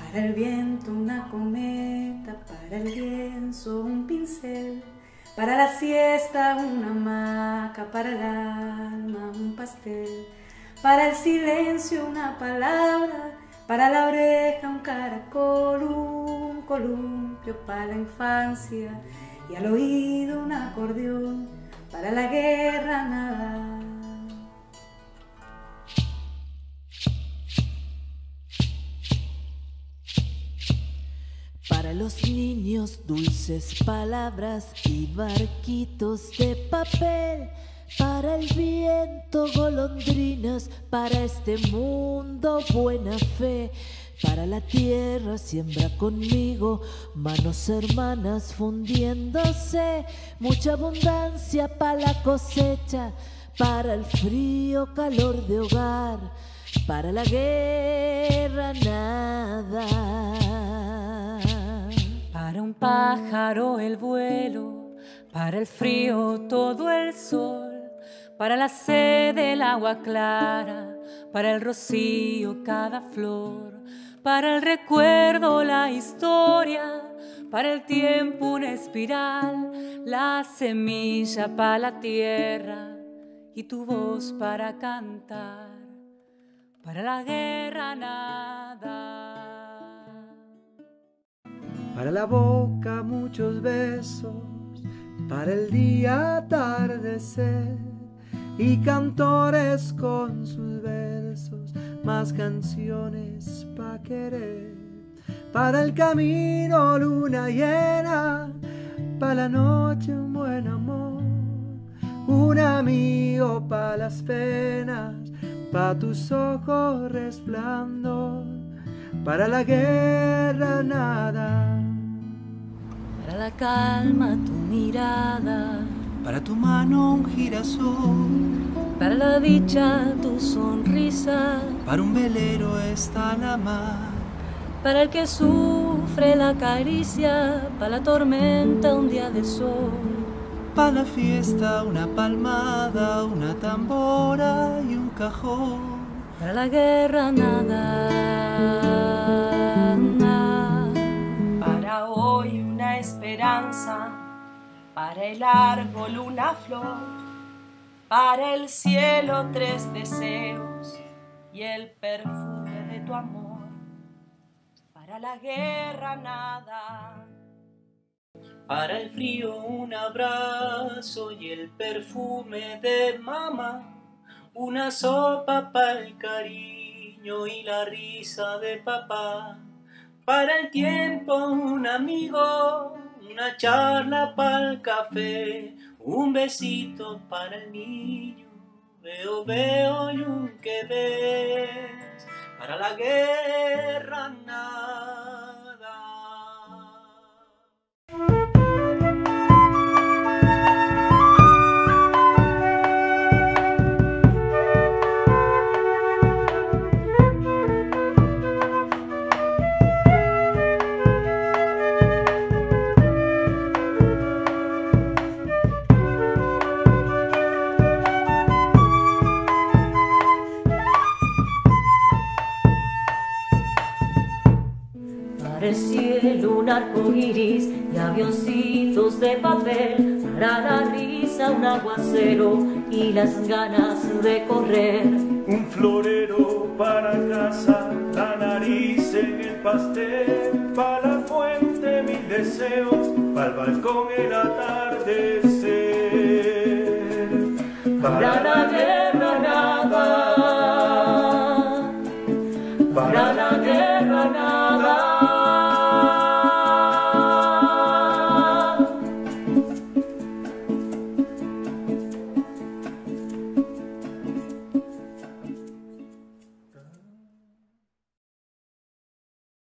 Para el viento una cometa, para el lienzo un pincel, para la siesta una hamaca, para el alma un pastel, para el silencio una palabra, para la oreja un caracol, un columpio para la infancia y al oído un acordeón, para la guerra nada. Para los niños dulces palabras y barquitos de papel, para el viento golondrinas, para este mundo buena fe, para la tierra siembra conmigo, manos hermanas fundiéndose, mucha abundancia para la cosecha, para el frío calor de hogar, para la guerra nada. Para un pájaro el vuelo, para el frío todo el sol, para la sed el agua clara, para el rocío cada flor, para el recuerdo la historia, para el tiempo una espiral, la semilla para la tierra y tu voz para cantar, para la guerra nada. Para la boca muchos besos, para el día atardecer, y cantores con sus versos, más canciones pa' querer. Para el camino luna llena, para la noche un buen amor, un amigo pa' las penas, pa' tus ojos resplandor, para la guerra nada. Para la calma tu mirada, Para tu mano un girasol, para la dicha tu sonrisa, para un velero está la mar, para el que sufre la caricia, para la tormenta un día de sol, para la fiesta una palmada, una tambora y un cajón, para la guerra nada. Para hoy una esperanza, para el árbol una flor, para el cielo 3 deseos y el perfume de tu amor, para la guerra nada. Para el frío un abrazo y el perfume de mamá, una sopa para el cariño y la risa de papá. Para el tiempo un amigo, una charla para el café, un besito para el niño, veo, veo y un que ves, para la guerra nada. Para el cielo un arco iris y avioncitos de papel, para la risa un aguacero y las ganas de correr. Un florero para casa, la nariz en el pastel, para la fuente mil deseos, para el balcón el atardecer, Para la guerra